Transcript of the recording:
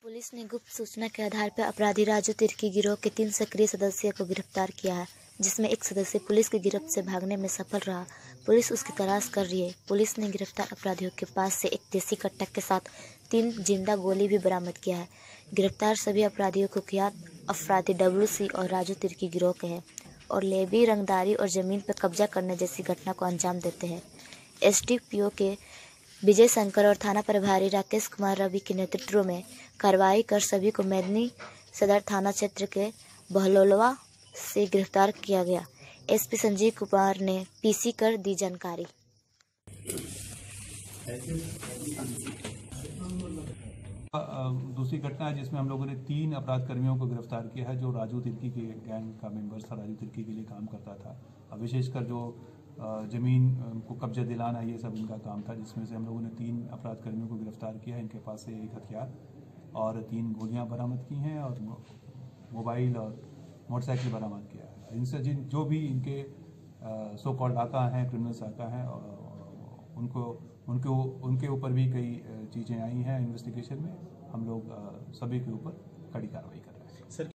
Police ने गुप्त सूचना के आधार पर अपराधी राजू तिर्की गिरोह के 3 सक्रिय सदस्यों को गिरफ्तार किया है, जिसमें एक सदस्य पुलिस की गिरफ्त से भागने में सफल रहा। पुलिस उसकी तलाश कर रही है। पुलिस ने गिरफ्तार अपराधियों के पास से एक देसी कट्टा के साथ 3 जिंदा गोली भी बरामद किया है। गिरफ्तार सभी अपराधियों को कुख्यात अपराधी WC और राजू तिर्की गिरोह के हैं और लेवी, रंगदारी और जमीन पर कब्जा करने जैसी घटना को अंजाम देते हैं। SDPO के विजय शंकर और थाना प्रभारी राकेश कुमार रवि के नेतृत्व में कार्रवाई कर सभी को मेदनी सदर थाना क्षेत्र के बहलोलवा से गिरफ्तार किया गया। SP संजीव कुमार ने PC कर दी जानकारी। दूसरी घटना है जिसमें हम लोगों ने 3 अपराध कर्मियों को गिरफ्तार किया है जो राजू तिर्की के गैंग का मेंबर था, राजू तिर्की के लिए काम करता था। विशेषकर जो ज़मीन को कब्जा दिलाना ये सब इनका काम था, जिसमें से हम लोगों ने 3 अपराध कर्मियों को गिरफ्तार किया है। इनके पास से एक हथियार और 3 गोलियां बरामद की हैं और मोबाइल और मोटरसाइकिल बरामद किया है। इनसे जो भी इनके सो कॉल्ड आका हैं, क्रिमिनल्स आका हैं, उनके ऊपर भी कई चीज़ें आई हैं इन्वेस्टिगेशन में। हम लोग सभी के ऊपर कड़ी कार्रवाई कर रहे हैं।